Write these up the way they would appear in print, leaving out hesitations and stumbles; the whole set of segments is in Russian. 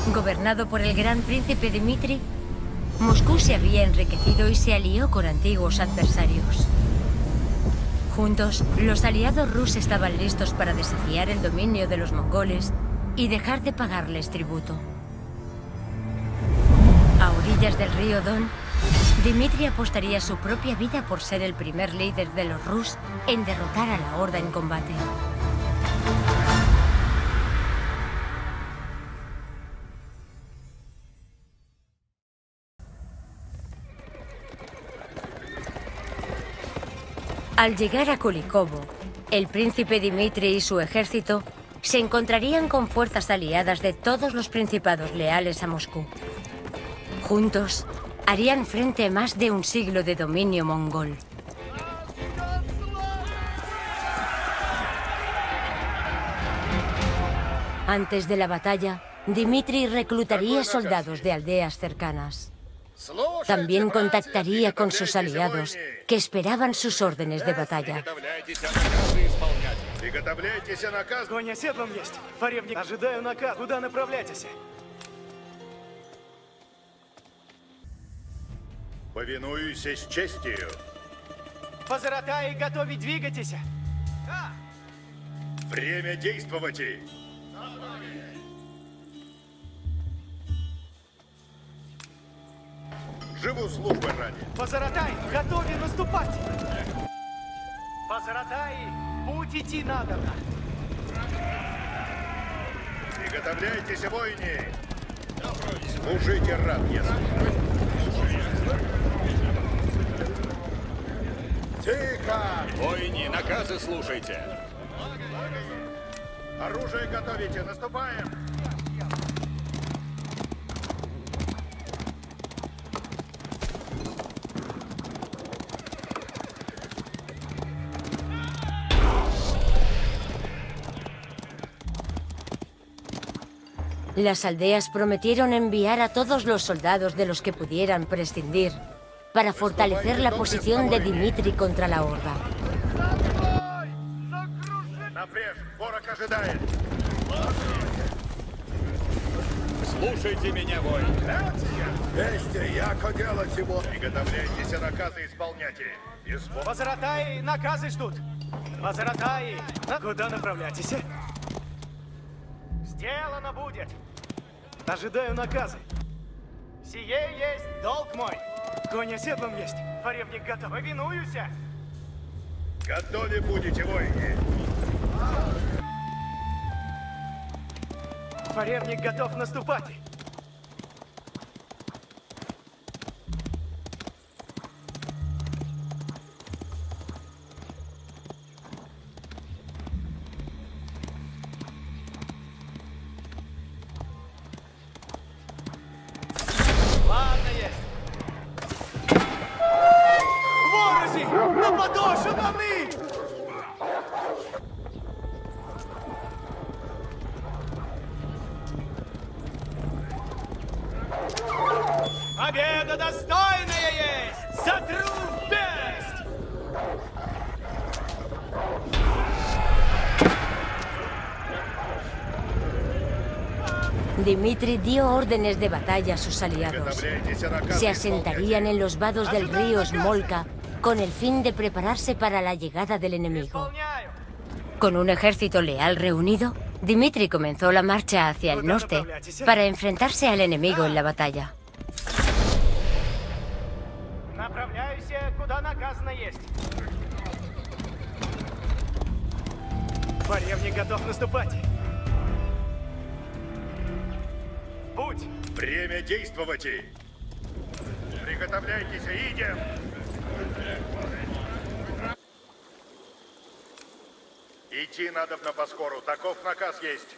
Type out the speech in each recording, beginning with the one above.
Gobernado por el gran príncipe Dmitri, Moscú se había enriquecido y se alió con antiguos adversarios. Juntos, los aliados rusos estaban listos para desafiar el dominio de los mongoles y dejar de pagarles tributo. A orillas del río Don, Dmitri apostaría su propia vida por ser el primer líder de los Rus en derrotar a la Horda en combate. Al llegar a Kulikovo, el príncipe Dmitri y su ejército se encontrarían con fuerzas aliadas de todos los principados leales a Moscú. Juntos, harían frente a más de un siglo de dominio mongol. Antes de la batalla, Dmitri reclutaría soldados de aldeas cercanas. También contactaría con sus aliados, que esperaban sus órdenes de batalla. Конь оседлан есть. Фаревник, ожидаю наказ. Куда направляйтесь? Повинуюсь с честью. Позаратай, готовить, двигайтесь. Да. Время действовать. Живу службы ради. Позаратай, готови наступать. Позаратай, путь идти надо. Приготовляйтесь, воины. Служите рад, я служу. Тихо! Воины, наказы слушайте. Оружие готовите, наступаем. Las aldeas prometieron enviar a todos los soldados de los que pudieran prescindir para fortalecer la posición de Dmitri contra la Horda. Слушайте меня, воин. Приготовляйтесь, наказы исполняйте. Позаратай, наказы ждут. Позаратай, куда направляйтесь? Сделано будет. Ожидаю наказы. Сие есть долг мой. Конь оседлан есть. Фаревник готов. Повинуюсь. Готовы будете, воины. Фаревник готов наступать. Ладно есть. Ворози! На подошву даны! Победа достойная есть! Сотру в песть! Dmitri dio órdenes de batalla a sus aliados. Se asentarían en los vados del río Smolka con el fin de prepararse para la llegada del enemigo. Con un ejército leal reunido, Dmitri comenzó la marcha hacia el norte para enfrentarse al enemigo en la batalla. Направляйся, куда наказано есть. Фаревник готов наступать. Путь! Время действовать. Приготовляйтесь, идем. Идти надо на поскору, таков наказ есть.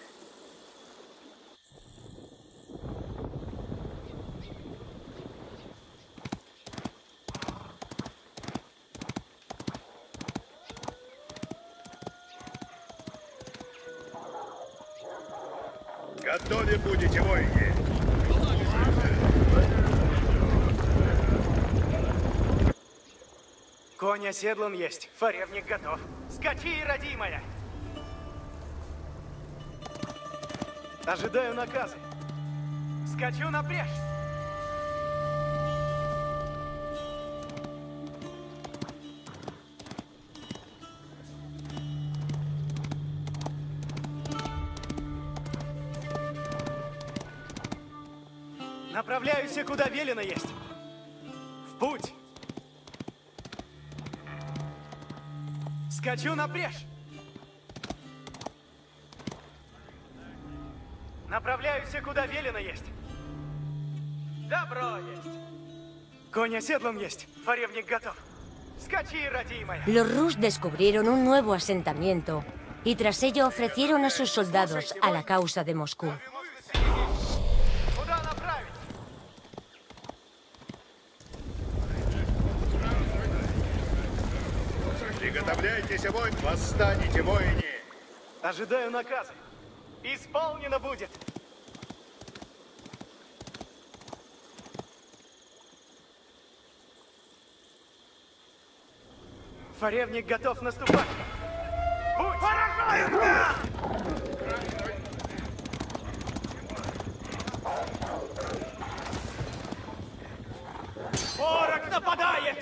Готовы будете, воины. Конь оседлан есть. Фаревник готов. Скачи, родимая! Ожидаю наказы. Скачу на брешь. Направляюсь, куда велено есть. В путь. Скачу на брешь. Направляюсь, куда велено есть. Добро есть. Конь оседлан есть. Форевник готов. Скачи, родимая. Los Rus descubrieron un nuevo asentamiento y tras ello ofrecieron a sus soldados a la causa de Moscú. Куда направить? Приготовляйтесь, воин! Восстанете, воине! Ожидаю наказа. Исполнено будет. Форевник готов наступать. Будь! Ворог нападает!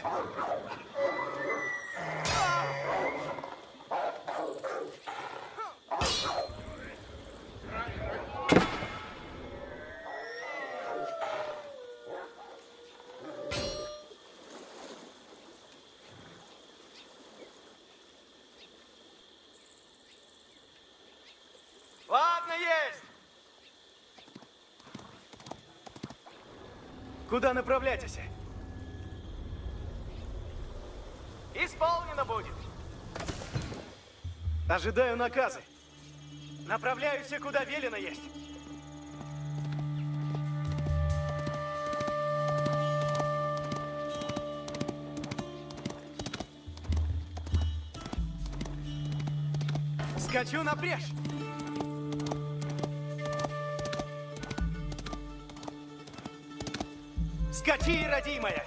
Ладно, есть! Куда направляетесь? Исполнено будет. Ожидаю наказы. Направляюсь, куда велено есть. Скачу на брешь. Скачи, родимая!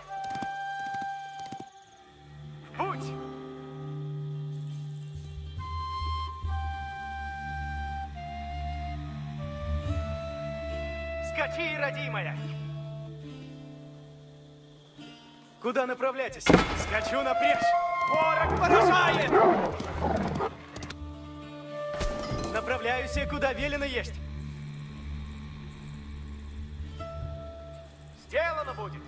В путь! Скачи, родимая! Куда направляетесь? Скачу на брешь! Ворог поражает! Направляюсь, куда велено есть. Сделано будет.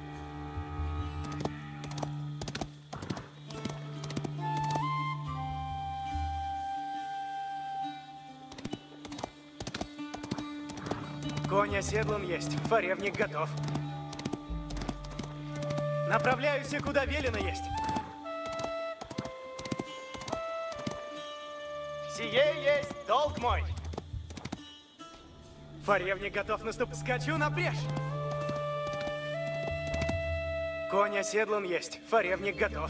Конь оседлан есть. Форевник готов. Направляюсь, куда велено есть. Сие есть долг мой. Форевник готов наступать. Скачу на брешь. Конь оседлан есть. Форевник готов.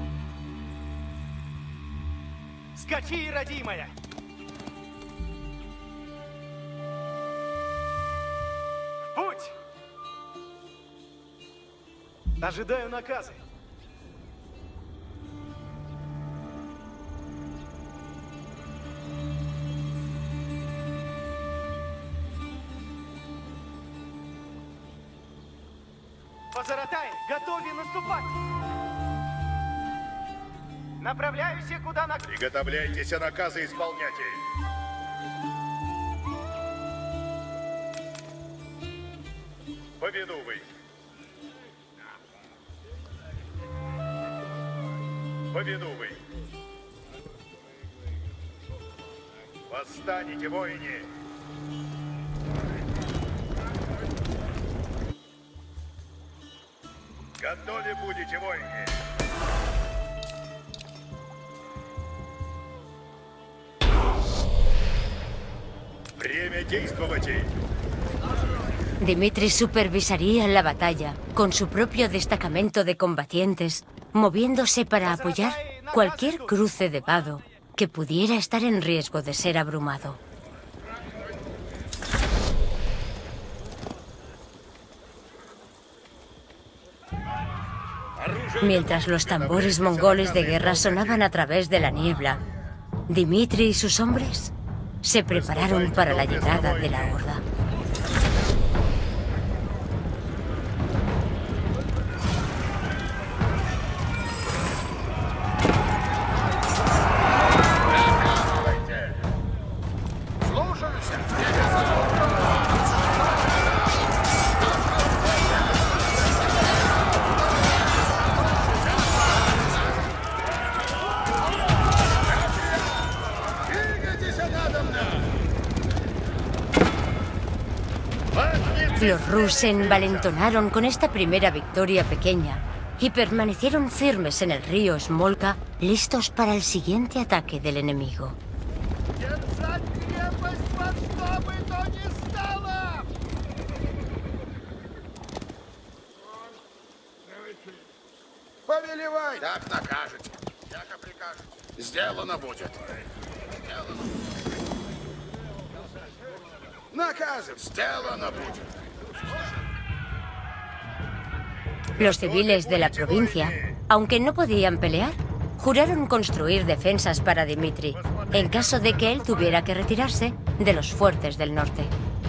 Скачи, родимая! В путь! Ожидаю наказы. Позаратай, готови наступать! Направляюсь, куда на... Приготовляйтесь, наказы исполняйте. Повинуй. Повинуй. Восстанете, воине! Готовы будете, воине! Время действовать! Dmitri supervisaría la batalla con su propio destacamento de combatientes, moviéndose para apoyar cualquier cruce de vado que pudiera estar en riesgo de ser abrumado. Mientras los tambores mongoles de guerra sonaban a través de la niebla, Dmitri y sus hombres se prepararon para la llegada de la horda. Los Rus se envalentonaron con esta primera victoria pequeña y permanecieron firmes en el río Smolka, listos para el siguiente ataque del enemigo. Повелевай! Так накажете. Яко прикажете. Сделано будет. Сделано. Наказом. Сделано будет. Los civiles de la provincia, aunque no podían pelear, juraron construir defensas para Dmitri, en caso de que él tuviera que retirarse de los fuertes del norte.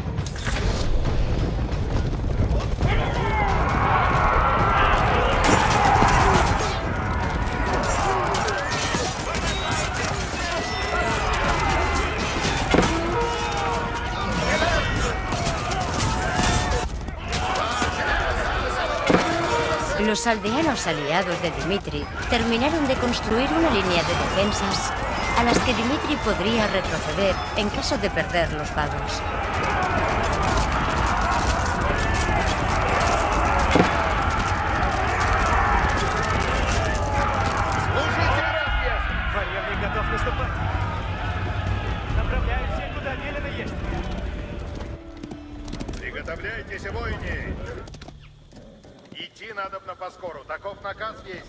Los aldeanos aliados de Dmitri terminaron de construir una línea de defensas a las que Dmitri podría retroceder en caso de perder los vados. Фаревник готов наступать. Направляемся, куда велено есть. Приготовляйтесь, воины! Идти надобно поскору. Таков наказ есть.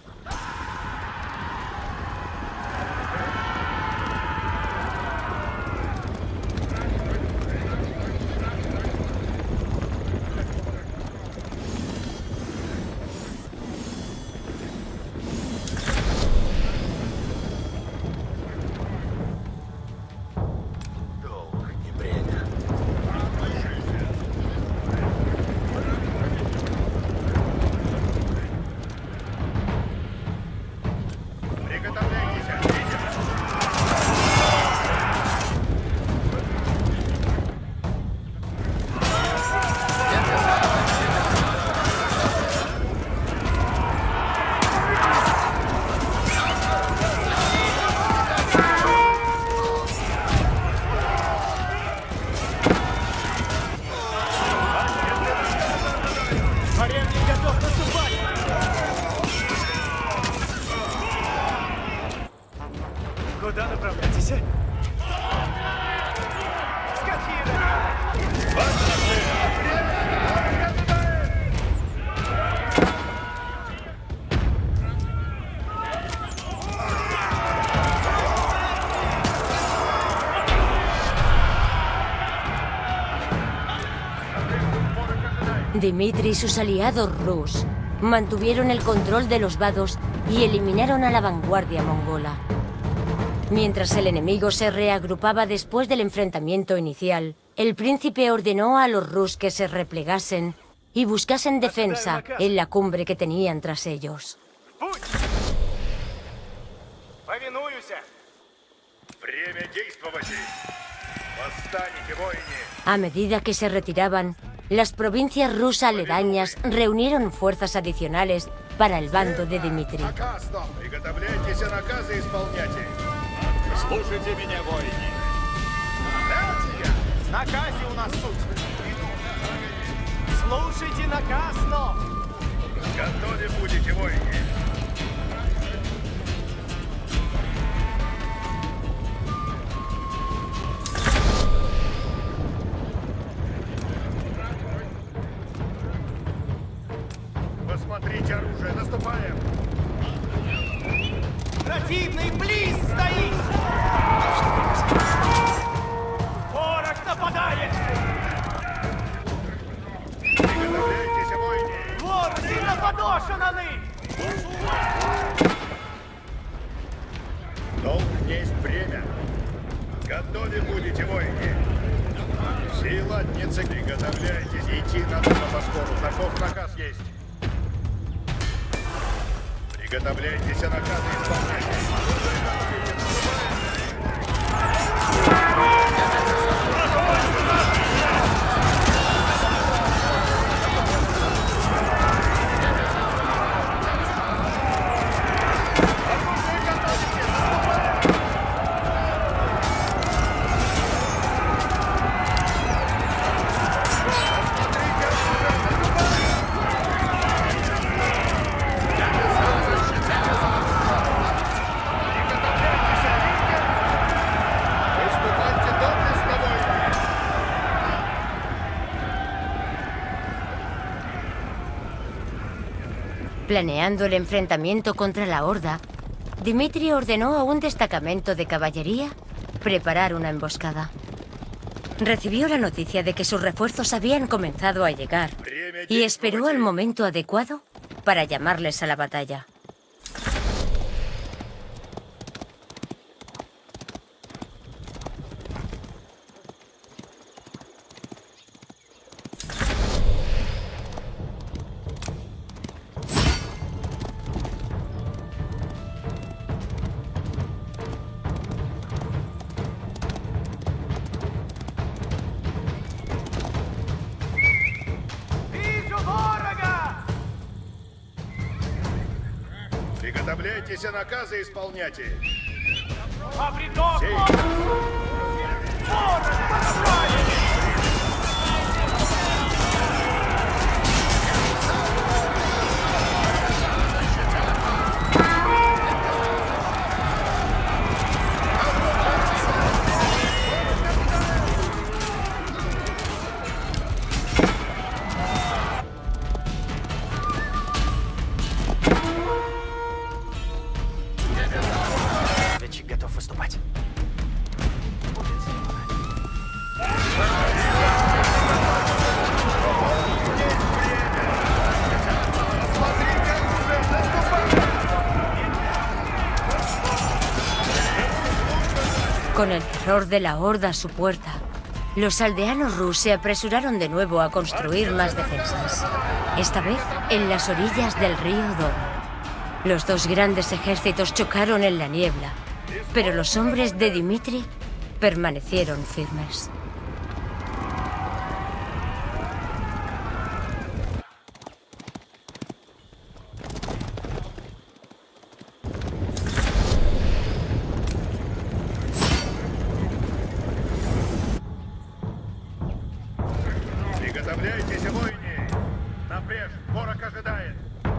Долг не бремя. Приготовляйтесь, видим. Фаревник готов наступать. Куда направляетесь? Скотина! Dmitri y sus aliados Rus mantuvieron el control de los vados y eliminaron a la vanguardia mongola. Mientras el enemigo se reagrupaba después del enfrentamiento inicial, el príncipe ordenó a los Rus que se replegasen y buscasen defensa en la cumbre que tenían tras ellos. Путь! Повинуюся! Время действовать! Восстанете, воины! A medida que se retiraban, las provincias rusas aledañas reunieron fuerzas adicionales para el bando de Dmitri. Наказ дом! Приготовляйтесь, а наказы исполняйте! Слушайте меня, воины. В наказе у нас суть. Слушайте наказ, но... Готовы будете, воины! Посмотрите оружие, наступаем! Противный близ стоит! Ворог нападает! Приготовляйтесь, воины! Вороги нападошенаны! Долг есть бремя. Готовы будете, воины. Силатницы, приготовляйтесь. Идти надо на поскору. Таков наказ есть. Приготовляйтесь, а наказы исполняйте. Planeando el enfrentamiento contra la Horda, Dmitri ordenó a un destacamento de caballería preparar una emboscada. Recibió la noticia de que sus refuerzos habían comenzado a llegar y esperó el momento adecuado para llamarles a la batalla. Приготовляйтесь, а наказы исполняйте. Готов выступать. Con el terror de la Horda a su puerta, los aldeanos Rus se apresuraron de nuevo a construir más defensas. Esta vez en las orillas del río Don. Los dos grandes ejércitos chocaron en la niebla, pero los hombres de Dmitri permanecieron firmes. Приготовляйтесь, воины! Напряжь, ворог ожидает!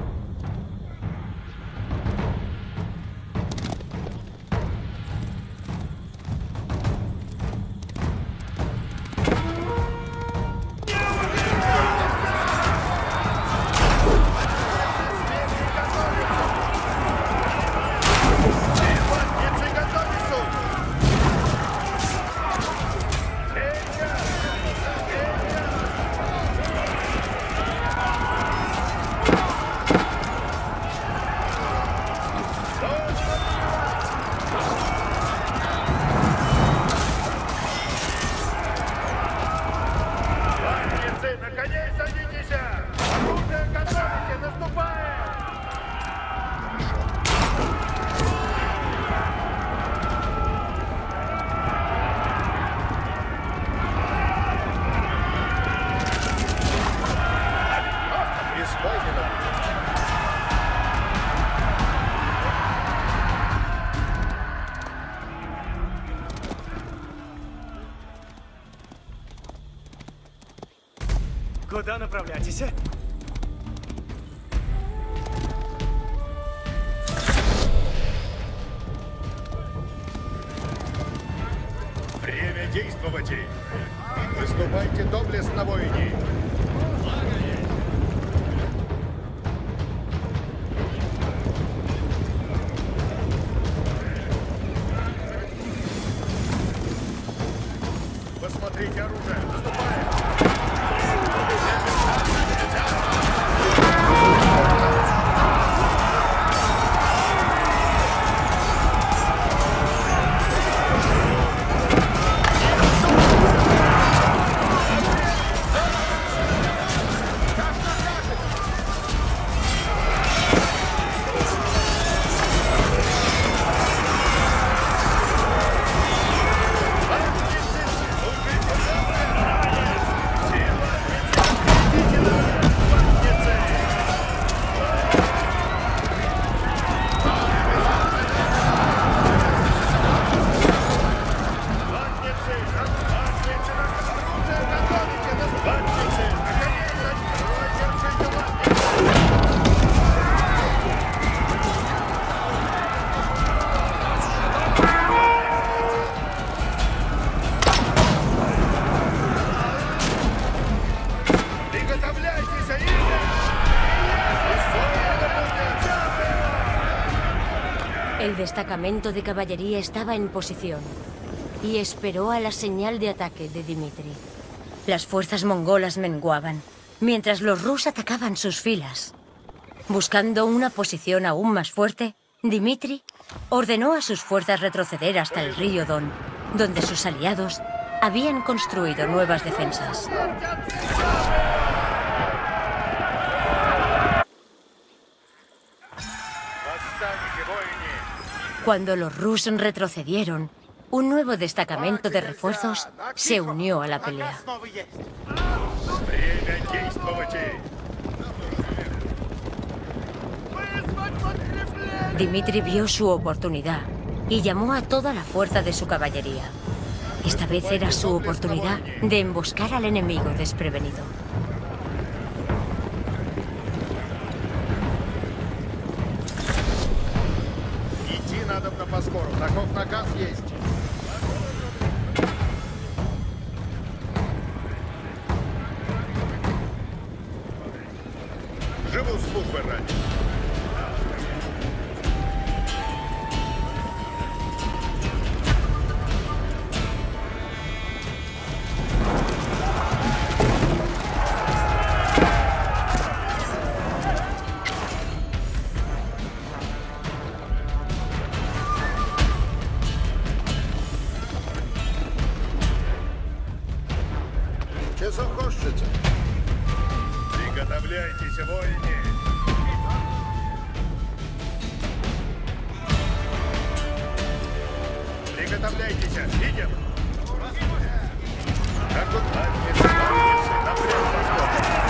Куда направляетесь? Время действовать! Выступайте доблестно, воины! Посмотрите оружие! Наступаем! destacamento de caballería estaba en posición y esperó a la señal de ataque de Dmitri. Las fuerzas mongolas menguaban, mientras los rus atacaban sus filas. Buscando una posición aún más fuerte, Dmitri ordenó a sus fuerzas retroceder hasta el río Don, donde sus aliados habían construido nuevas defensas. Cuando los rus retrocedieron, un nuevo destacamento de refuerzos se unió a la pelea. Dmitri vio su oportunidad y llamó a toda la fuerza de su caballería. Esta vez era su oportunidad de emboscar al enemigo desprevenido. Идти надо на Поскору. Таков наказ есть. Живу службы ради. Приготовляйтесь, воины! Приготовляйтесь, видим! Как вот латницы, напрямик Поскору!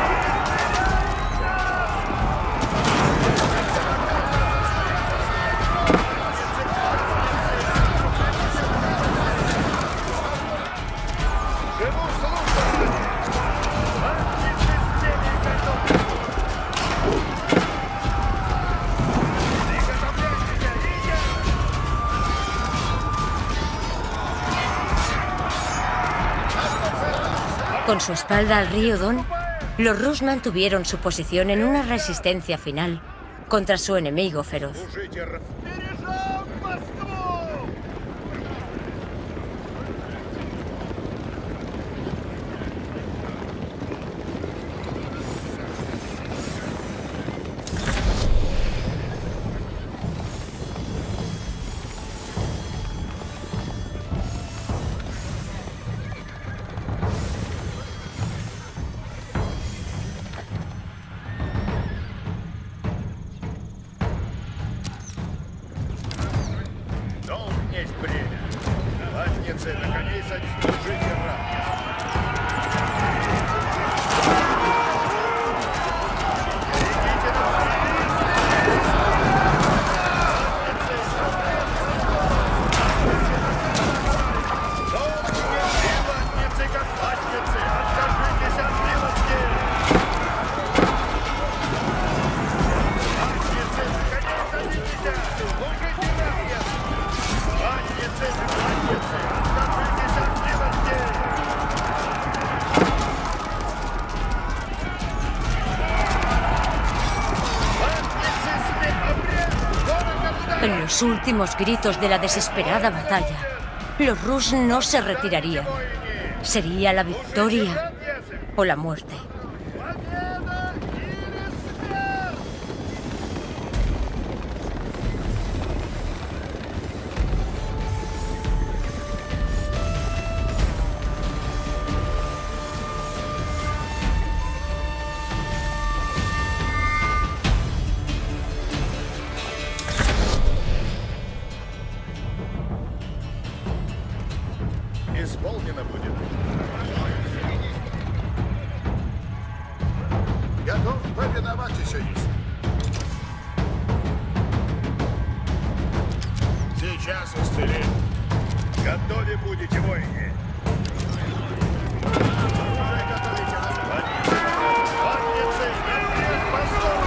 Con su espalda al río Don, los rus mantuvieron su posición en una resistencia final contra su enemigo feroz. Есть время. Латницы на коней служите ратниц. Латницы как латницы, откажитесь от милости. Латницы на коней садитесь, служите ратниц. Латницы, откажитесь от милости! En los últimos gritos de la desesperada batalla, los rus no se retirarían. Sería la victoria o la muerte. Исполнено будет. Готов повиновать еще есть. Сейчас исцелим. Готовы будете, воины. Латницы, вперед, Поскору!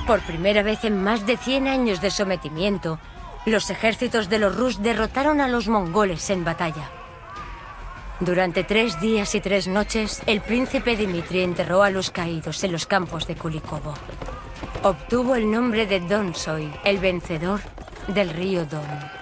Por primera vez en más de 100 años de sometimiento, los ejércitos de los Rus derrotaron a los mongoles en batalla. Durante 3 días y 3 noches, el príncipe Dimitri enterró a los caídos en los campos de Kulikovo. Obtuvo el nombre de Donsoy, el vencedor del río Don.